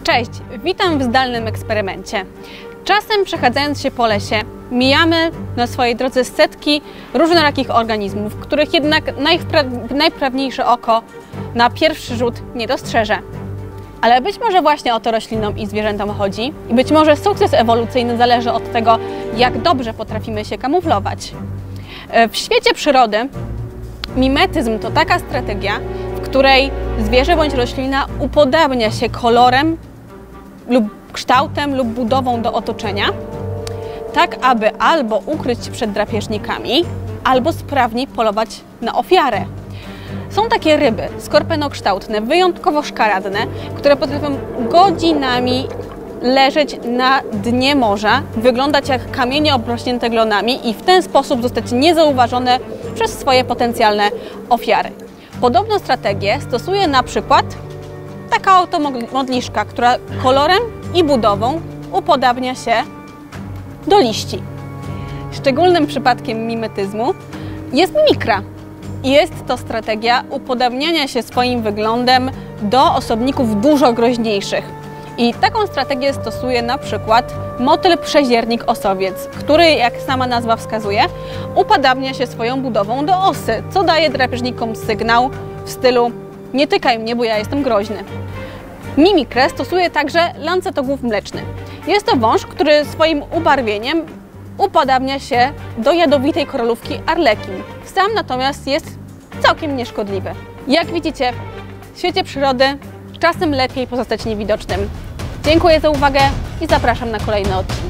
Cześć, witam w zdalnym eksperymencie. Czasem przechadzając się po lesie, mijamy na swojej drodze setki różnorakich organizmów, których jednak najwprawniejsze oko na pierwszy rzut nie dostrzeże. Ale być może właśnie o to roślinom i zwierzętom chodzi i być może sukces ewolucyjny zależy od tego, jak dobrze potrafimy się kamuflować. W świecie przyrody mimetyzm to taka strategia, w której zwierzę bądź roślina upodabnia się kolorem lub kształtem lub budową do otoczenia, tak aby albo ukryć się przed drapieżnikami, albo sprawniej polować na ofiarę. Są takie ryby skorpionokształtne, wyjątkowo szkaradne, które potrafią godzinami leżeć na dnie morza, wyglądać jak kamienie obrośnięte glonami i w ten sposób zostać niezauważone przez swoje potencjalne ofiary. Podobną strategię stosuje na przykład taka automodliszka, która kolorem i budową upodabnia się do liści. Szczególnym przypadkiem mimetyzmu jest mimikra. Jest to strategia upodabniania się swoim wyglądem do osobników dużo groźniejszych. I taką strategię stosuje na przykład motyl przeziernik osowiec, który, jak sama nazwa wskazuje, upodabnia się swoją budową do osy, co daje drapieżnikom sygnał w stylu: nie tykaj mnie, bo ja jestem groźny. Mimikrę stosuje także lancetogłów mleczny. Jest to wąż, który swoim ubarwieniem upodabnia się do jadowitej koralówki arlekin. Sam natomiast jest całkiem nieszkodliwy. Jak widzicie, w świecie przyrody czasem lepiej pozostać niewidocznym. Dziękuję za uwagę i zapraszam na kolejny odcinek.